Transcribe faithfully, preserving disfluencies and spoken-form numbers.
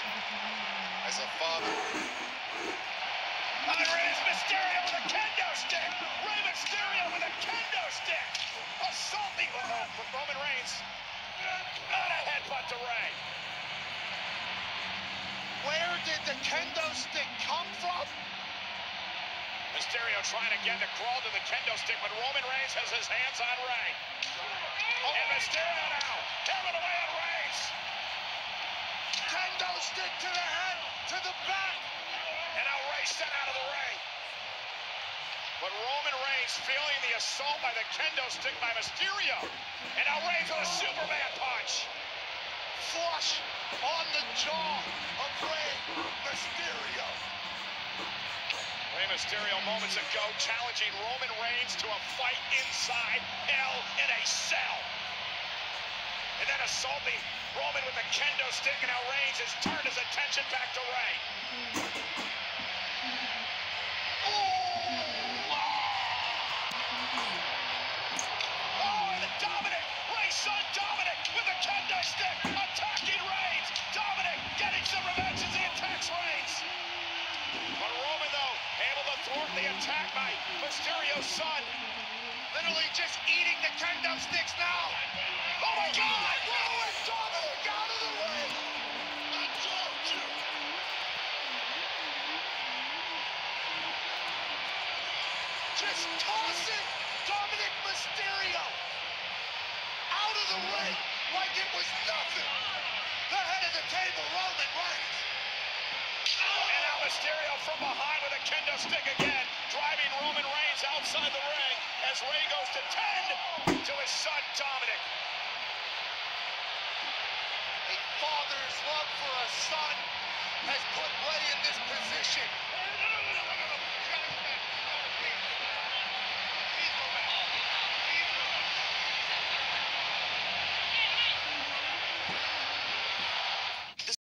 as a father. And Rey Mysterio with a kendo stick. Rey Mysterio with a kendo stick. Assaulting uh, Roman Reigns. Not a headbutt to Rey. Where did the kendo stick come from? Mysterio trying again to crawl to the kendo stick, but Roman Reigns has his hands on Rey. Oh, and Mysterio now, hammering away on Reigns. Kendo stick to the head, to the back. And now Rey sent out of the ring. But Roman Reigns feeling the assault by the kendo stick by Mysterio. And now Reigns with a Superman punch. Flush on the jaw of Rey Mysterio. Rey Mysterio moments ago challenging Roman Reigns to a fight inside Hell in a Cell. And then assaulting Roman with a kendo stick, and now Reigns has turned his attention back to Rey. Dominik, Rey's son Dominik with a kendo stick, attacking Reigns. Dominik getting some revenge as he attacks Reigns. But Roman, though, able to thwart the attack by Mysterio's son. Literally just eating the kendo sticks now. Oh my God! Roman Dominik out of the way. I told you. Just tossing Dominik Mysterio out of the ring like it was nothing. The head of the table, Roman Reigns. And now Mysterio from behind with a kendo stick again, driving Roman Reigns outside the ring as Rey goes to tend to his son Dominik. A father's love for a son has put Rey in this position.